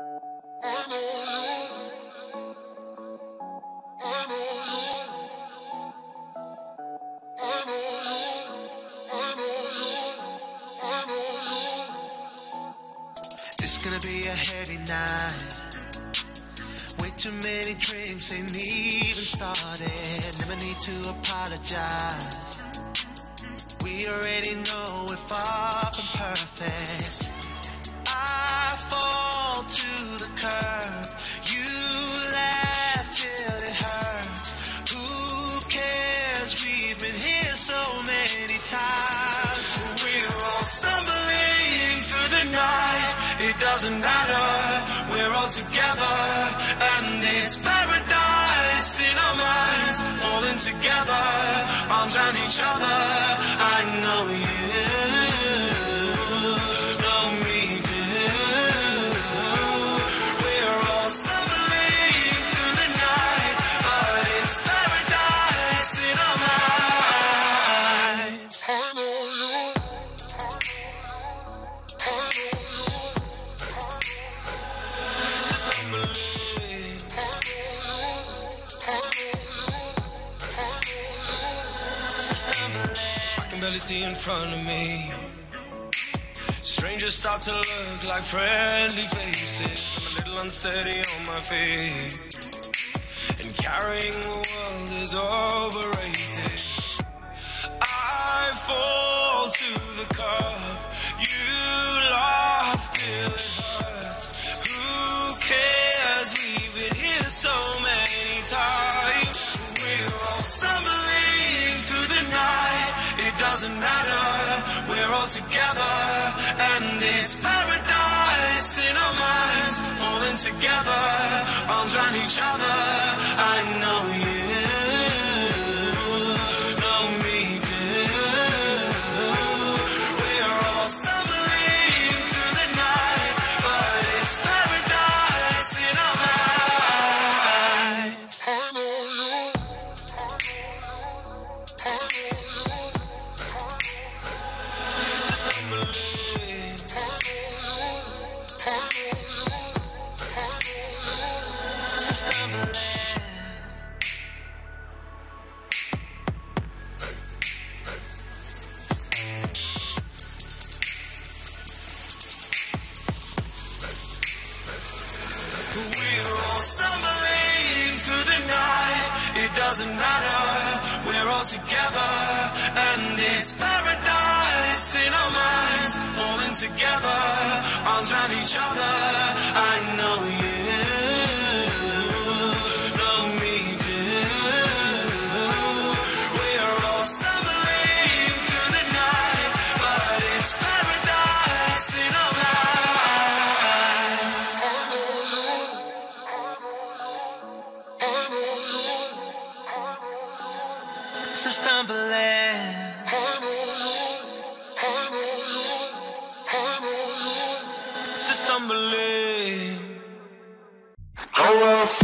It's gonna be a heavy night. Way too many drinks ain't even started. Never need to apologize. We already know we're far from perfect. I fall to the curb. You laugh till it hurts. Who cares? We've been here so many times. We're all stumbling through the night. It doesn't matter, we're all together. And it's paradise in our minds. Falling together, arms around each other. I know you know me too. We're all stumbling through the night, but it's paradise in our minds. I know you. I can barely see in front of me. Strangers start to look like friendly faces. I'm a little unsteady on my feet, and carrying the world is overrated. I fall to the cup. You laugh till it hurts. Who cares? We've been here so many times. We're all stumbling through the night. It doesn't matter, we're all together. And it's paradise in our minds. Falling together, arms around each other. I know you know me too. We're all stumbling through the night, but it's paradise in our minds. I know you. We're all stumbling through the night. It doesn't matter, we're all together. And it's paradise in our minds. Falling together, arms around each other. I know you know me too. We're all stumbling through the night, but it's paradise in our minds. It's a stumbling. It's a stumbling.